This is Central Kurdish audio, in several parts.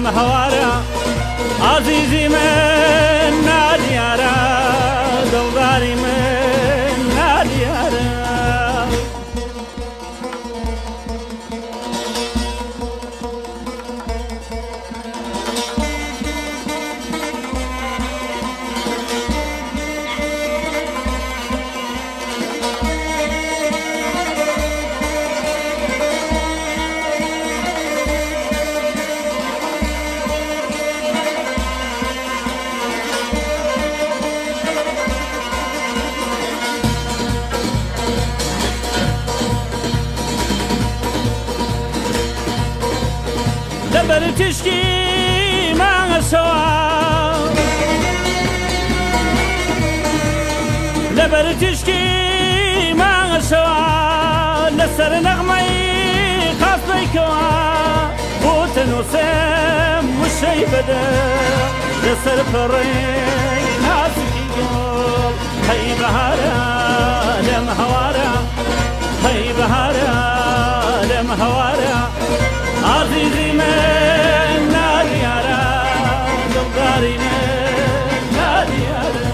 لم هوارا عزيزي من ناديارا دلداري من ناديارا لبر تشكي مع سوا لبر تشكي مع سوا لسر نغمي خاص كوا وتنوسم والشي بدا لسر فرين ناسك يقول هي بهارا لم هوارا هي بهارا لم هوارا عزيزي من ناديارا دلداري من ناديارا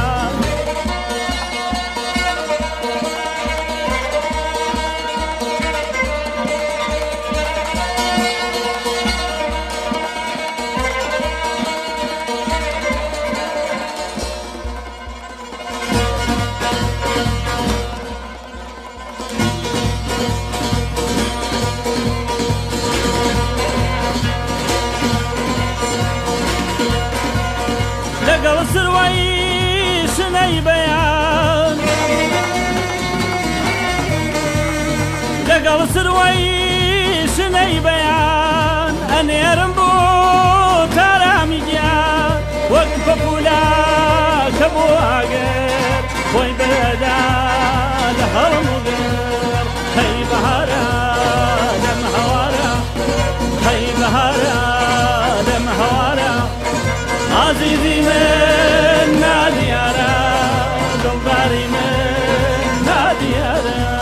لقل سروي سني بيان لقل سروي سني بيان أني أرمبو ترامي جان وقف بولا كبو عقر وي بلدا لهالمغر هي بهارا لم هوارا هي بهارا لم هوارا عزيزي من ناديارا دلداري من ناديارا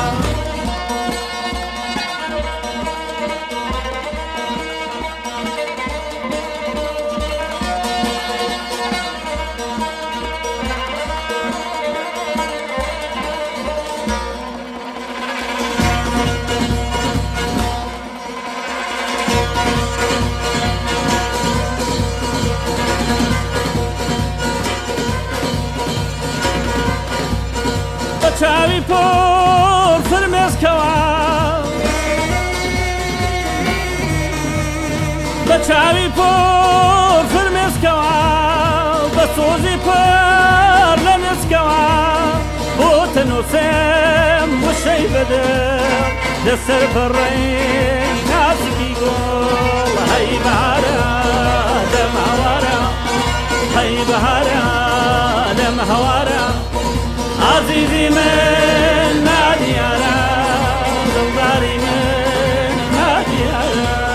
چاوی پر فرمز کوا بچاوی پر فرمز کوا بسوزی پر لمز کوا وتنوسم وشي بدا لسر فرين ناسكي قول هي بهارا دم هوارا هي بهارا دم هوارا عزيزي من ناديارا دلداري من ناديارا